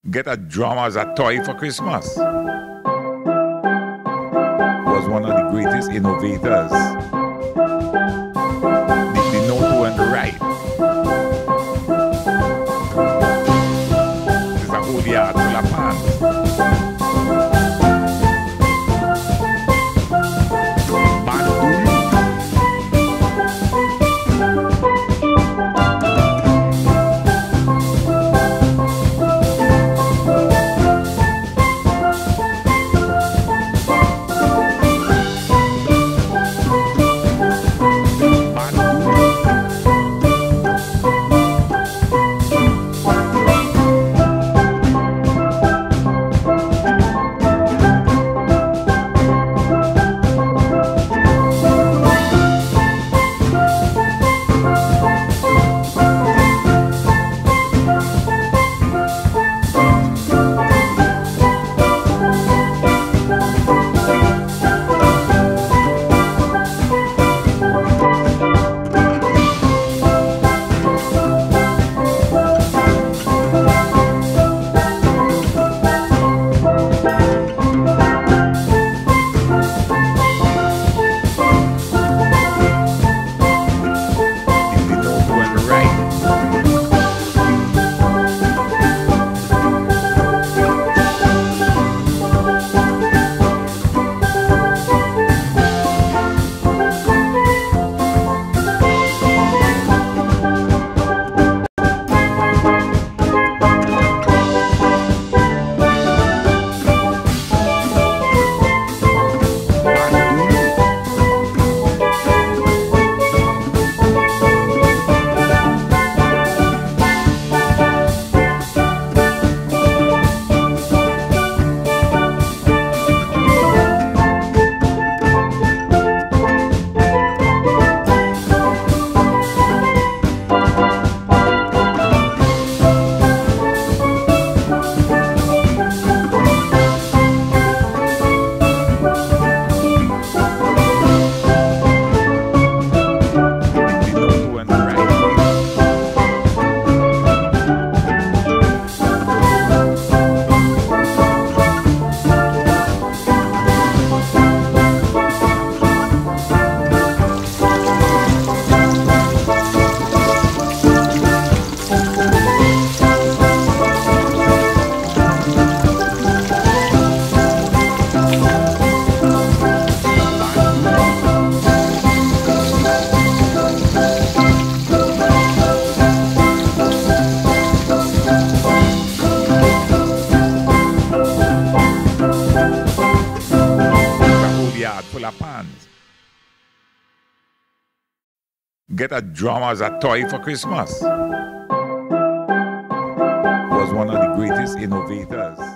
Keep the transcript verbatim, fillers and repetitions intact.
Get a drum as a toy for Christmas. Was one of the greatest innovators. The, the note to and the right. It's a whole yard full of pans. Full of pans. Get a drum as a toy for Christmas. Was one of the greatest innovators.